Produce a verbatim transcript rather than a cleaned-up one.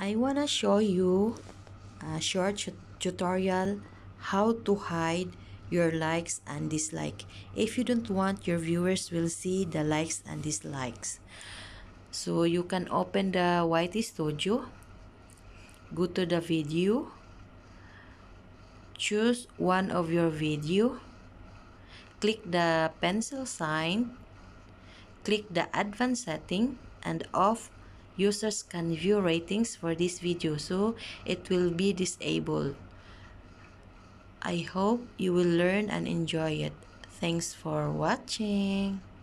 I wanna show you a short tutorial how to hide your likes and dislikes if you don't want your viewers will see the likes and dislikes. So you can open the Y T Studio, go to the video, choose one of your video, click the pencil sign, click the advanced setting and off users can view ratings for this video, so it will be disabled. I hope you will learn and enjoy it. Thanks for watching.